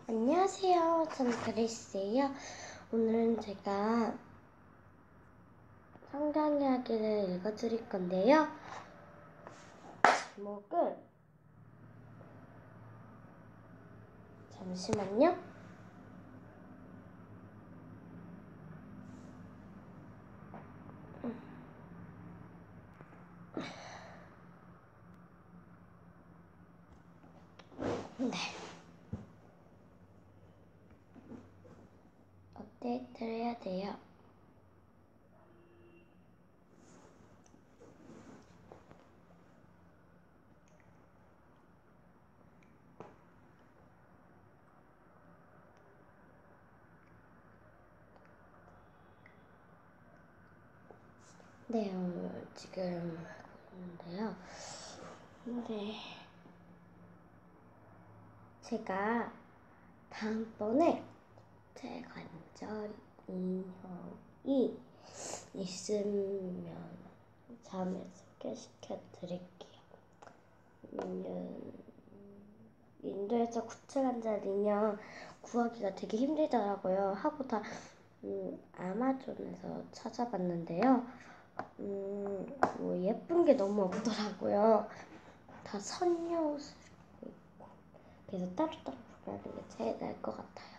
안녕하세요. 저는 그리스예요. 오늘은 제가 성경 이야기를 읽어드릴 건데요. 제목은 잠시만요. 네. 업데이트를 해야 돼요. 네, 지금 하고 있는데요. 근데 제가 다음번에 제 관절 인형이 있으면 다음에 소개시켜 드릴게요. 인도에서 구체관절 인형 구하기가 되게 힘들더라고요. 하고 다 아마존에서 찾아봤는데요. 뭐 예쁜 게 너무 없더라고요. 다 선녀 옷을 입고 있고. 그래서 따로따로 구하는 게 제일 나을 것 같아요.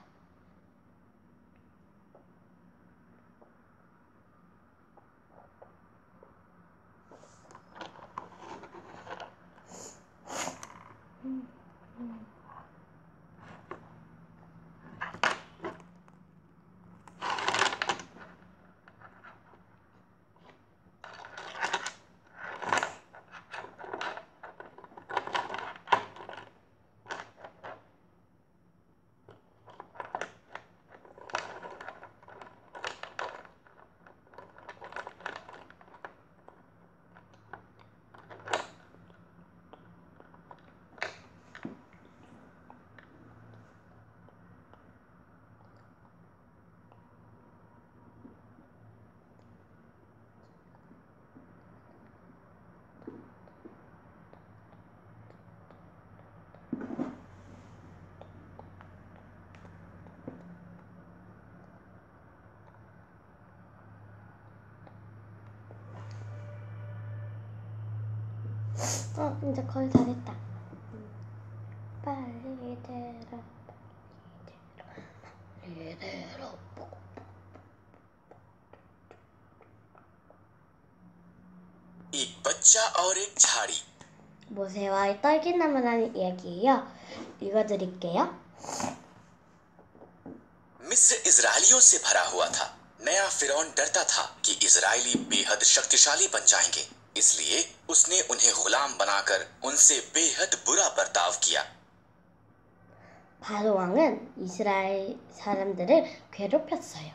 이제 거의 다 됐다. 빨리 대라, 빨리 대라. एक बच्चा और एक झाड़ी। 모세와 딸기나무라는 이야기예요. 읽어드릴게요. मिस्र इजरायलियों से भरा हुआ था। नया फिरौन डरता था कि इजरायली बेहद शक्तिशाली बन जाएंगे, इसलिए उसने उन्हें गुलाम बनाकर उनसे बेहद बुरा बर्ताव किया। 바로 왕은 이스라엘 사람들을 괴롭혔어요.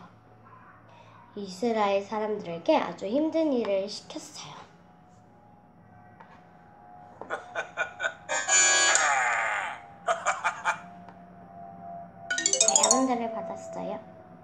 이스라엘 사람들에게 아주 힘든 일을 시켰어요. 야근들을 받았어요.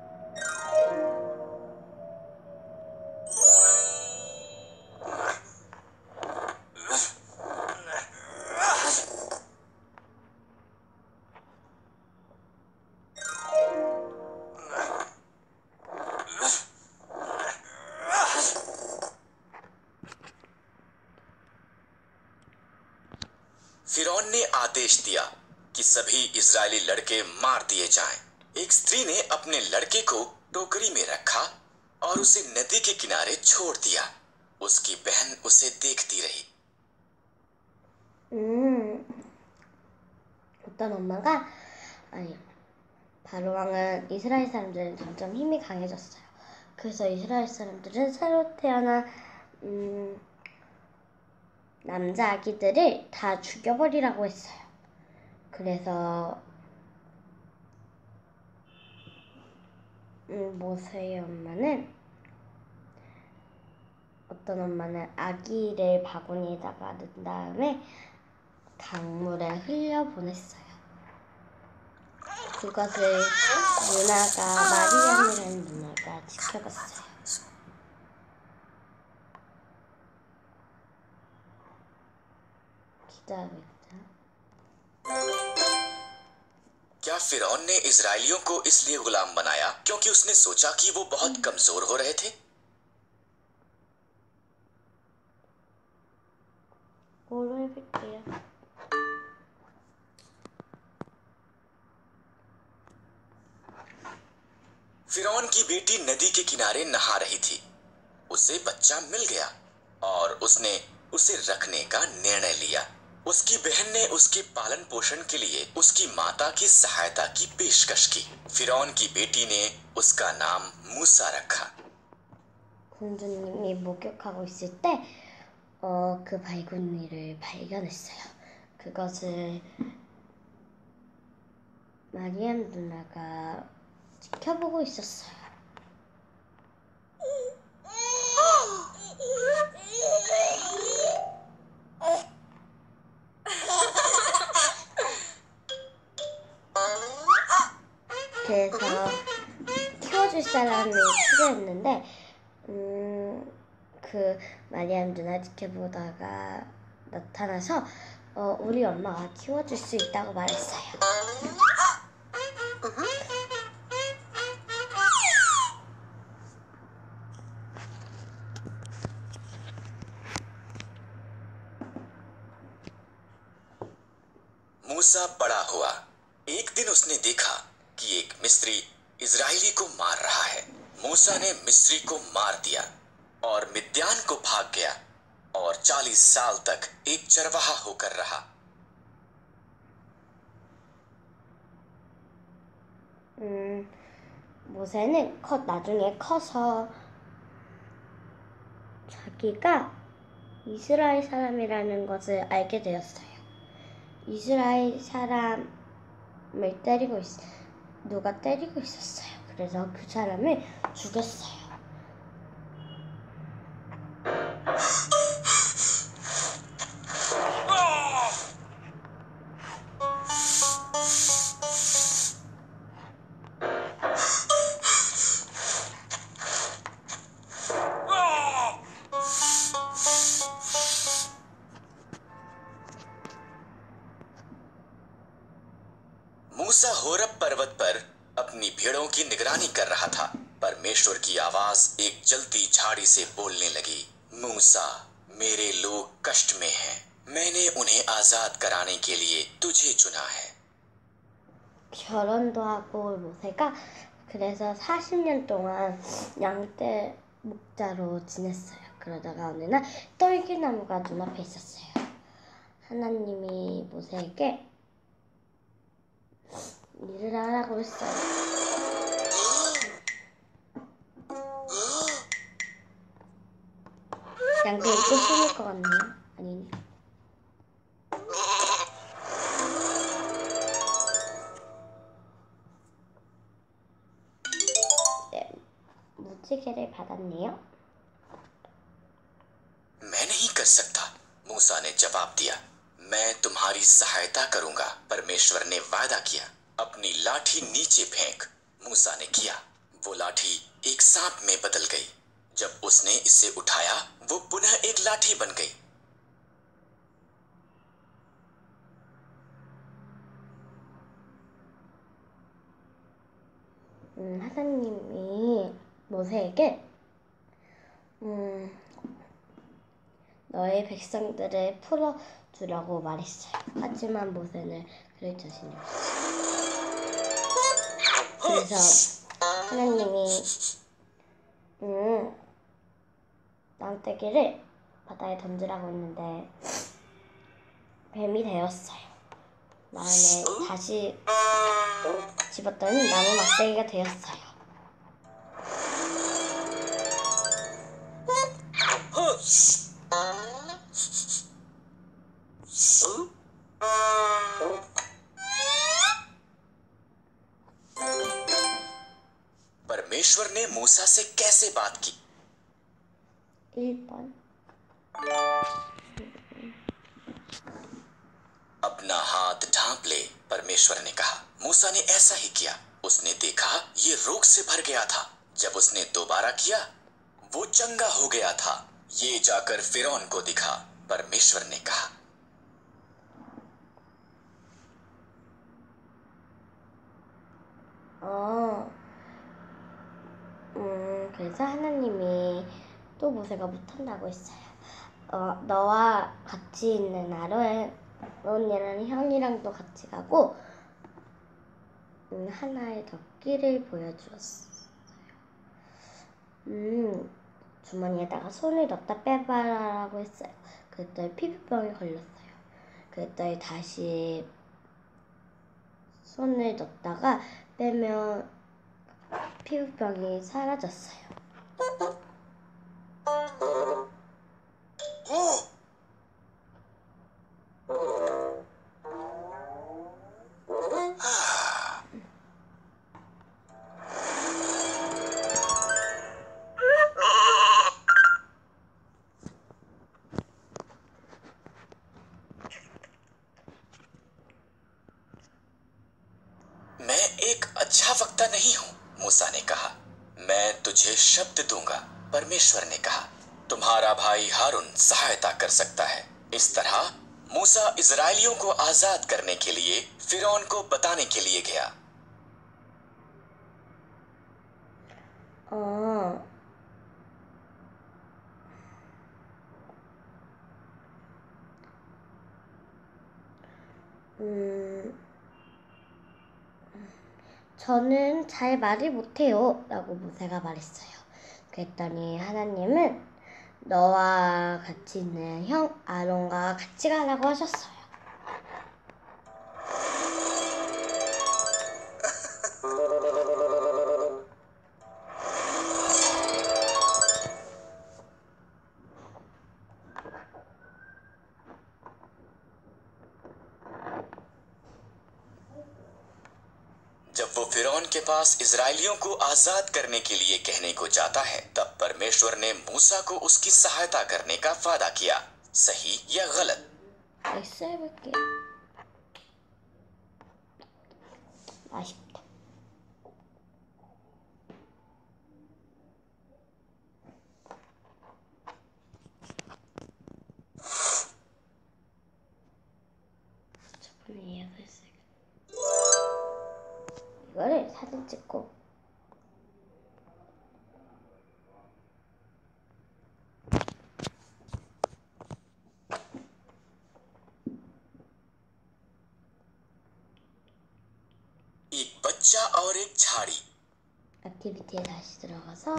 फिरौन ने आदेश दिया कि सभी इजरायली लड़के मार दिए जाएं। एक स्त्री ने अपने लड़के को टोकरी में रखा और उसे नदी के किनारे छोड़ दिया। उसकी बहन उसे देखती रही। 어떤 엄마가 바로 왕은 이스라엘 사람들은 점점 힘이 강해졌어요. 그래서 이스라엘 사람들은 새로 태어난 남자 아기들을 다 죽여버리라고 했어요. 그래서 모세의 엄마는 어떤 엄마는 아기를 바구니에다가 넣은 다음에 강물에 흘려보냈어요. 그것을 마리암이라는 누나가 지켜봤어요. 기다리자. क्या फिरौन ने इजरायलियों को इसलिए गुलाम बनाया क्योंकि उसने सोचा कि वो बहुत कमजोर हो रहे थे? 뭐로 해볼게요. फिरौन की बेटी नदी के किनारे नहा रही थी। उसे बच्चा मिल गया और उसने उसे रखने का निर्णय लिया। उसकी बहन ने उसके पालन पोषण के लिए उसकी माता की सहायता की पेशकश की। फिरौन की बेटी ने उसका नाम मूसा रखा। 군주님이 목욕하고 있을 때, 그 발군이를 발견했어요. 그것을 마리암 누나가 지켜보고 있었어요. 그래서 키워줄 사람이 필요했는데, 그 마리암 누나 지켜보다가 나타나서 우리 엄마가 키워줄 수 있다고 말했어요. मूसा बड़ा हुआ। एक दिन उसने देखा कि एक मिस्री इजरायली को मार रहा है। मूसा ने मिस्री को मार दिया और मिद्यान को भाग गया और 40 साल तक एक चरवाहा होकर रहा। 모세는 나중에 커서 자기가 이스라엘 사람이라는 것을 알게 되었어요. 이스라엘 사람을 누가 때리고 있었어요. 그래서 그 사람을 죽였어요. मूसा होरब पर्वत पर अपनी भेड़ों की निगरानी कर रहा था। परमेश्वर की आवाज एक जलती झाड़ी से बोलने लगी, मूसा, मेरे लोग कष्ट में हैं। मैंने उन्हें आजाद कराने के लिए तुझे चुना है। 결혼도 하고 모세가 그래서 40년 동안 양떼 목자로 지냈어요. 그러다가 어느 날 떨기나무가 눈앞에 있었어요. 하나님이 모세에게 일을 하라고 했어요. 양떼 입고 숨을 것 같네요. 아니네. 네, 무지개를 받았네요. मैं नहीं कर सकता, मूसा ने जवाब दिया। मैं तुम्हारी सहायता करूंगा, परमेश्वर ने वादा किया। अपनी लाठी नीचे फेंक। मूसा ने किया। वो लाठी एक सांप में बदल गई। जब उसने इसे उठाया, वो पुनः एक लाठी बन गई। 하나님이 모세에게 너의 백성들을 풀어주라고 말했어요. 하지만 모세는 그럴 자신이 없어요. 그래서 하나님이 나무떼기를 바다에 던지라고 했는데 뱀이 되었어요. 다음에 다시 집었더니 나무 막대기가 되었어요. परमेश्वर ने मूसा से कैसे बात की? 1번 अपना हाथ ढांप ले, परमेश्वर ने कहा। मूसा ने ऐसा ही किया। उसने देखा ये रोग से भर गया था। जब उसने दोबारा किया, वो चंगा हो गया था। ये जाकर फिरौन को दिखा, परमेश्वर ने कहा। 그래서 하나님이 또 모세가 못한다고 했어요. 너와 같이 있는 아론이라는 형이랑도 같이 가고 하나의 덕기를 보여주었어요. 주머니에다가 손을 넣었다 빼봐라고 했어요. 그랬더니 피부병이 걸렸어요. 그랬더니 다시 손을 넣었다가 빼면 피부병이 사라졌어요. 오! मैं एक अच्छा वक्ता नहीं हूं, मूसा ने कहा। मैं तुझे शब्द दूंगा, परमेश्वर ने कहा। तुम्हारा भाई हारून सहायता कर सकता है। इस तरह मूसा इजरायलियों को आजाद करने के लिए फिरौन को बताने के लिए गया। 저는 잘 말을 못해요 라고 모세가 말했어요. 그랬더니 하나님은 너와 같이 있는 형 아론과 같이 가라고 하셨어요. जब वो फिरौन के पास इजरायलियों को आजाद करने के लिए कहने को जाता है, तब परमेश्वर ने मूसा को उसकी सहायता करने का वादा किया। सही या गलत? X 해볼게요. 아쉽다. 저번에 이야기했어요. 이거를 사진 찍고 एक बच्चा और एक झाड़ी। 액티비티에 다시 들어가서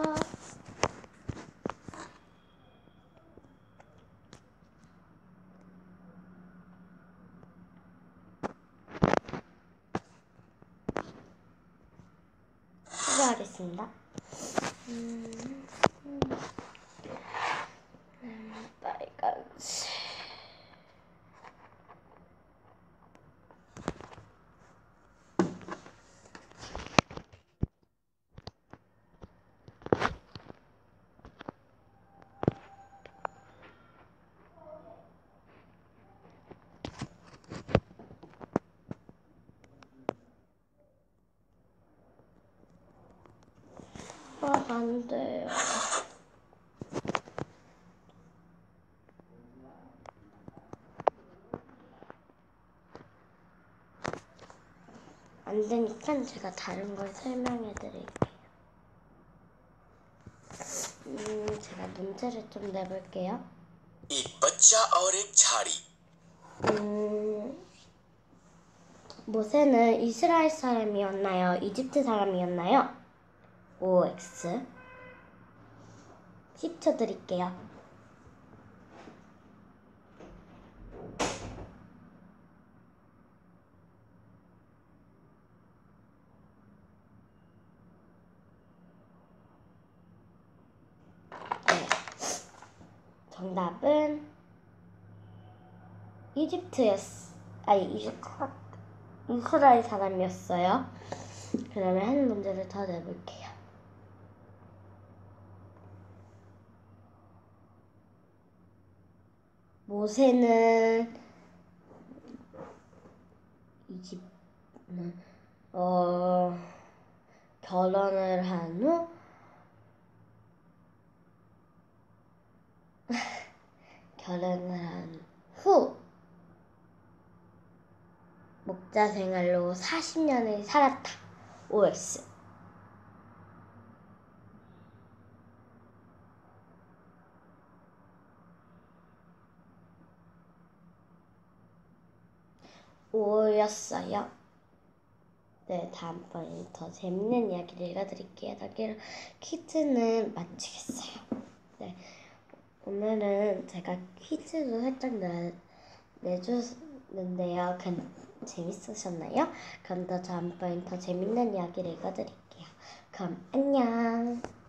시작하겠습니다. 빨간색 안 돼요. 안 되니까 제가 다른 걸 설명해 드릴게요. 제가 문제를 좀 내볼게요. एक बच्चा और एक झाड़ी। 모세는 이스라엘 사람이었나요? 이집트 사람이었나요? OX 10초 드릴게요. 네. 정답은 이스라엘 사람이었어요. 그러면 한 문제를 더 내볼게요. 모세는 결혼을 한 후 목자 생활로 40년을 살았다. OX 5였어요. 네, 다음번에 더 재밌는 이야기를 읽어드릴게요. 여기로 퀴즈는 마치겠어요. 네, 오늘은 제가 퀴즈도 살짝 내줬는데요. 재밌으셨나요? 그럼 다음번에 더 재밌는 이야기를 읽어드릴게요. 그럼 안녕.